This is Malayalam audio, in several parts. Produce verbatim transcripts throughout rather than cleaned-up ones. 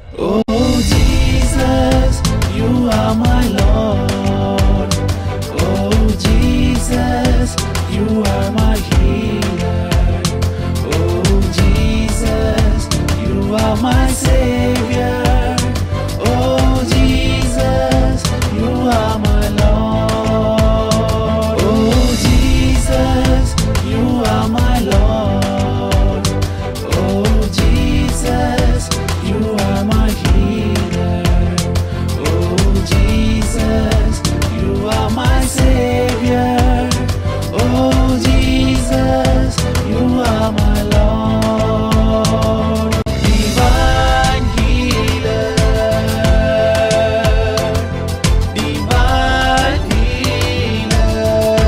Oh Jesus, you are my Lord. Oh Jesus, you are my healer. Oh Jesus, you are my Savior. Oh Jesus, you are my Lord. Oh Jesus, you are my Lord. Oh Jesus, you are my healer. Oh Jesus, you are my Savior. Oh Jesus, you are my Lord. Divine healer, divine healer.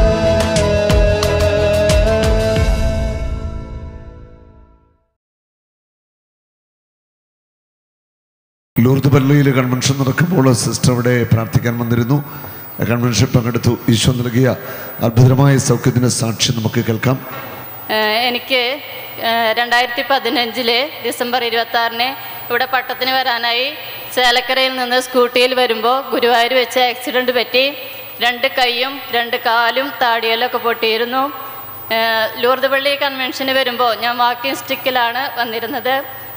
Lourdes പള്ളിയിൽ കൺവെൻഷൻ നടക്കുമ്പോൾ സിസ്റ്റർ അവിടെ പ്രാർത്ഥിക്കാൻ വന്നിരുന്നു. കൺവെൻഷൻ പങ്കെടുത്തു. ഈശോ നൽകിയ അത്ഭുതമായ സൗഖ്യത്തിൻ്റെ സാക്ഷി നമുക്ക് കേൾക്കാം. എനിക്ക് രണ്ടായിരത്തി പതിനഞ്ചില് ഡിസംബർ ഇരുപത്തി ആറിന് ഇവിടെ പട്ടത്തിന് വരാനായി ചേലക്കരയിൽ നിന്ന് സ്കൂട്ടിയിൽ വരുമ്പോൾ ഗുരുവായൂർ വെച്ച് ആക്സിഡൻറ്റ് പറ്റി. രണ്ട് കൈയും രണ്ട് കാലും താടിയെല്ലൊക്കെ പൊട്ടിയിരുന്നു. ലൂർദ് പള്ളി കൺവെൻഷന് വരുമ്പോൾ ഞാൻ വാക്കിംഗ് സ്റ്റിക്കിലാണ് വന്നിരുന്നത്.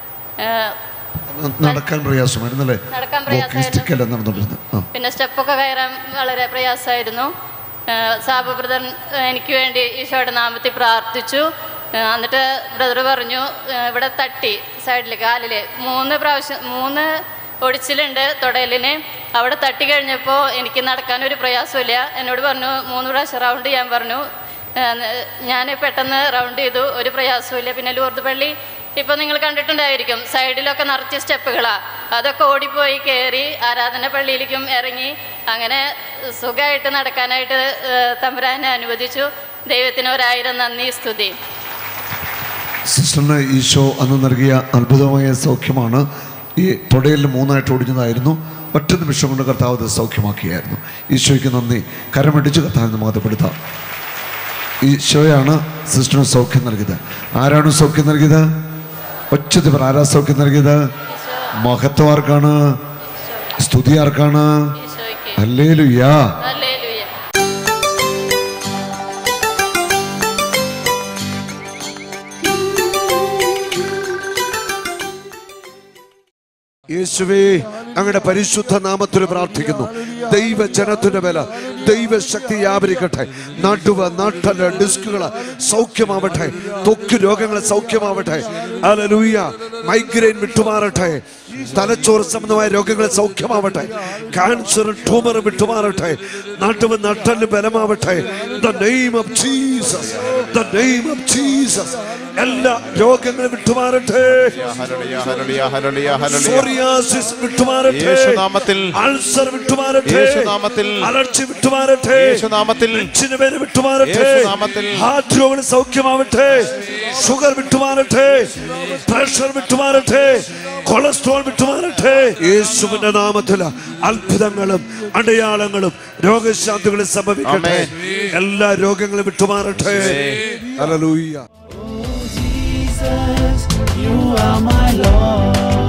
നടക്കാൻ പ്രയാസമായിരുന്നല്ലേ? നടക്കാൻ പ്രയാസമായിരുന്നു. പിന്നെ സ്റ്റെപ്പൊക്കെ കയറാൻ വളരെ പ്രയാസമായിരുന്നു. സാബു ബ്രദർ എനിക്ക് വേണ്ടി ഈശോയുടെ നാമത്തിൽ പ്രാർത്ഥിച്ചു. എന്നിട്ട് ബ്രദർ പറഞ്ഞു ഇവിടെ തട്ടി സൈഡിൽ കാലിൽ മൂന്ന് പ്രാവശ്യം മൂന്ന് ഒടിച്ചിലുണ്ട് തൊടലിന്. അവിടെ തട്ടി കഴിഞ്ഞപ്പോൾ എനിക്ക് നടക്കാനൊരു പ്രയാസമില്ല. എന്നോട് പറഞ്ഞു മൂന്ന് പ്രാവശ്യം റൗണ്ട് ചെയ്യാൻ പറഞ്ഞു. ഞാൻ പെട്ടെന്ന് റൗണ്ട് ചെയ്തു, ഒരു പ്രയാസമില്ല. പിന്നെ ലൂർദ് പള്ളി ഇപ്പോൾ നിങ്ങൾ കണ്ടിട്ടുണ്ടായിരിക്കും, സൈഡിലൊക്കെ നിറച്ച് സ്റ്റെപ്പുകളാണ്. അതൊക്കെ ഓടിപ്പോയി കയറി ആരാധന പള്ളിയിലേക്കും ഇറങ്ങി അങ്ങനെ സുഖമായിട്ട് നടക്കാനായിട്ട് തമ്പുരാനെ അനുവദിച്ചു. ദൈവത്തിന് ഒരായിരം നന്ദി, സ്തുതി. സിസ്റ്ററിന് ഈശോ അന്ന് നൽകിയ അത്ഭുതമായ സൗഖ്യമാണ്. ഈ തൊടയിൽ മൂന്നായിട്ട് ഒടിഞ്ഞതായിരുന്നു. ഒറ്റ നിമിഷം കൊണ്ട് കർത്താവ് അത് സൗഖ്യമാക്കിയായിരുന്നു. ഈശോയ്ക്ക് നന്ദി. കരമടിച്ച് കർത്താവിനെ മഹത്വപ്പെടുത്താം. ഈശോയാണ് സിസ്റ്ററിന് സൗഖ്യം നൽകിയത്. ആരാണ് സൗഖ്യം നൽകിയത്? ഒച്ചത്തിൽ പറ, ആരാ സൗഖ്യം നൽകിയത്? മഹത്വം ആർക്കാണ്? സ്തുതി ആർക്കാണ്? ഹല്ലേലൂയ. യേശുവേ, അങ്ങയുടെ പരിശുദ്ധ നാമത്തിൽ പ്രാർത്ഥിക്കുന്നു. ദൈവജനത്തിന്റെ മേല ദൈവശക്തി വ്യാപരിക്കട്ടെ. നടുവ്, നട്ടല്, ഡിസ്കുകള് സൗഖ്യമാവട്ടെ. ത്വക്ക് രോഗങ്ങൾ സൗഖ്യമാവട്ടെ. ഹല്ലേലൂയ. മൈഗ്രെയിൻ വിട്ടുമാറട്ടെ. തലച്ചോറ് സംബന്ധമായ രോഗങ്ങൾ സൗഖ്യമാവട്ടെ. ക്യാൻസർ, ട്യൂമർ വിട്ടുമാറട്ടെ. നടുവ്, നട്ടല് ബലമാവട്ടെ. The name of Jesus, the name of Jesus. എല്ലാ രോഗങ്ങളും വിട്ടുമാറട്ടെ. സോറിയാസിസ് വിട്ടുമാറട്ടെ. യേശുനാമത്തിൽ. അൾസർ വിട്ടുമാറട്ടെ. യേശുനാമത്തിൽ. അലർജി വിട്ടുമാറട്ടെ. യേശുനാമത്തിൽ. നെഞ്ചിന് വേദന വിട്ടുമാറട്ടെ. യേശുനാമത്തിൽ. ഹാർട്ട് രോഗങ്ങൾ സൗഖ്യമാവട്ടെ. ഷുഗർ വിട്ടുമാറട്ടെ. പ്രഷർ വിട്ടുമാറട്ടെ. കൊളസ്ട്രോൾ വിട്ടുമാറട്ടെ. യേശുവിന്റെ നാമത്തിൽ അത്ഭുതങ്ങളും അടയാളങ്ങളും രോഗശാന്തികളും സംഭവിക്കട്ടെ. എല്ലാ രോഗങ്ങളും വിട്ടുമാറട്ടെ. Hallelujah. You are my Lord.